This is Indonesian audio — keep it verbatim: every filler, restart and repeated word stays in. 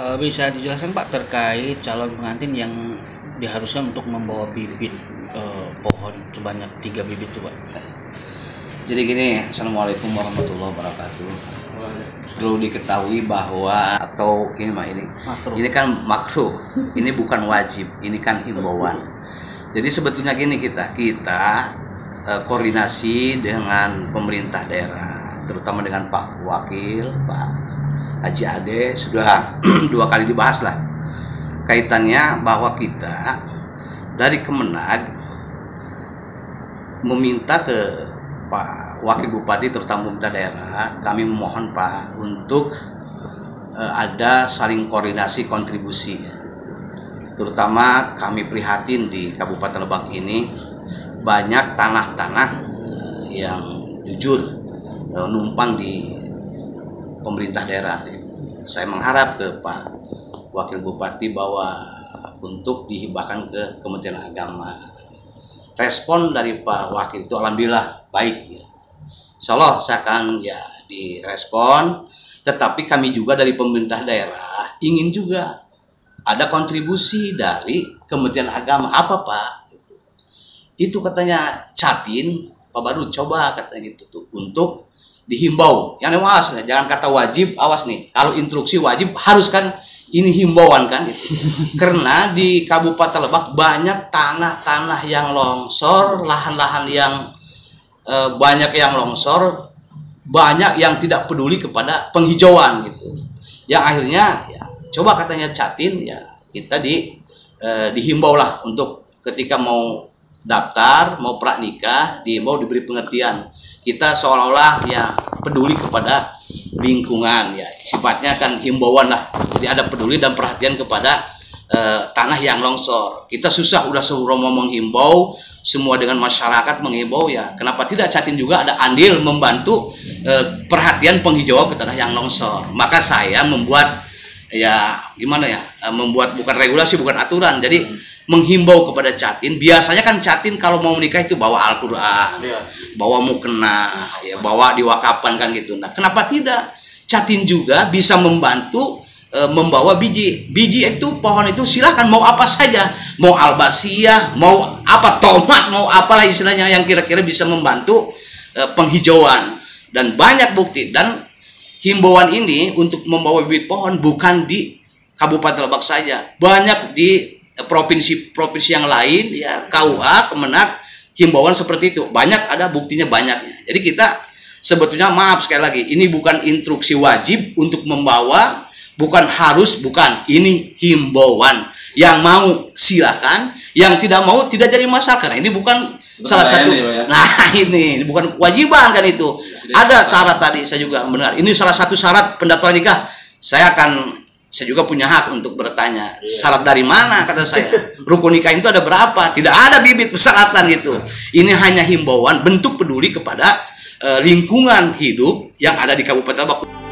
Uh, bisa dijelaskan Pak terkait calon pengantin yang diharuskan untuk membawa bibit uh, pohon sebanyak tiga bibit itu Pak? Jadi gini, Assalamualaikum warahmatullahi wabarakatuh. Perlu diketahui bahwa atau ini mah ini, makruh. Ini kan makruh, ini bukan wajib, ini kan himbauan. Jadi sebetulnya gini kita kita uh, koordinasi dengan pemerintah daerah, terutama dengan Pak Wakil, Pak Haji Ade, sudah dua kali dibahas lah kaitannya bahwa kita dari Kemenag meminta ke Pak Wakil Bupati terutama pemerintah daerah, kami memohon Pak untuk uh, ada saling koordinasi kontribusi, terutama kami prihatin di Kabupaten Lebak ini banyak tanah-tanah uh, yang jujur uh, numpang di pemerintah daerah. Saya mengharap ke Pak Wakil Bupati bahwa untuk dihibahkan ke Kementerian Agama. Respon dari Pak Wakil itu alhamdulillah baik ya. Insya Allah saya akan ya direspon. Tetapi kami juga dari pemerintah daerah ingin juga ada kontribusi dari Kementerian Agama. Apa Pak? Itu katanya Catin, Pak Badut coba katanya gitu tuh untuk dihimbau. Yang awas, jangan kata wajib, awas nih. Kalau instruksi wajib harus kan ini himbauan kan gitu. Karena di Kabupaten Lebak banyak tanah-tanah yang longsor, lahan-lahan yang e, banyak yang longsor, banyak yang tidak peduli kepada penghijauan gitu. Yang akhirnya ya coba katanya Catin ya kita di e, dihimbau lah untuk ketika mau daftar, mau pranikah, dihimbau diberi pengertian. Kita seolah-olah ya peduli kepada lingkungan ya, sifatnya kan himbauan lah. Jadi ada peduli dan perhatian kepada uh, tanah yang longsor. Kita susah udah suruh ngomong himbau, semua dengan masyarakat menghimbau ya. Kenapa tidak Catin juga ada andil membantu uh, perhatian penghijauan ke tanah yang longsor. Maka saya membuat ya gimana ya, uh, membuat bukan regulasi, bukan aturan. Jadi menghimbau kepada Catin. Biasanya kan Catin kalau mau menikah itu bawa Al-Quran, ya, bawa mukena, ya, bawa diwakafkan kan gitu. Nah, kenapa tidak Catin juga bisa membantu e, membawa biji. Biji itu pohon itu silahkan mau apa saja, mau albasia, mau apa tomat, mau apalah istilahnya yang kira-kira bisa membantu e, penghijauan. Dan banyak bukti dan himbauan ini untuk membawa bibit pohon bukan di Kabupaten Lebak saja, banyak di provinsi-provinsi yang lain ya, K U A, Kemenag, himbauan seperti itu banyak, ada buktinya banyaknya. Jadi kita sebetulnya maaf sekali lagi, ini bukan instruksi wajib untuk membawa, bukan harus, bukan, ini himbauan. Yang mau silakan, yang tidak mau tidak jadi masalah, karena ini bukan bukan salah satu ya. Nah ini, ini bukan kewajiban kan itu. Ya, ada syarat tadi saya juga mendengar, ini salah satu syarat pendaftaran nikah. Saya akan Saya juga punya hak untuk bertanya, syarat dari mana kata saya. Rukun nikah itu ada berapa? Tidak ada bibit persyaratan gitu. Ini hanya himbauan bentuk peduli kepada uh, lingkungan hidup yang ada di Kabupaten Lebak.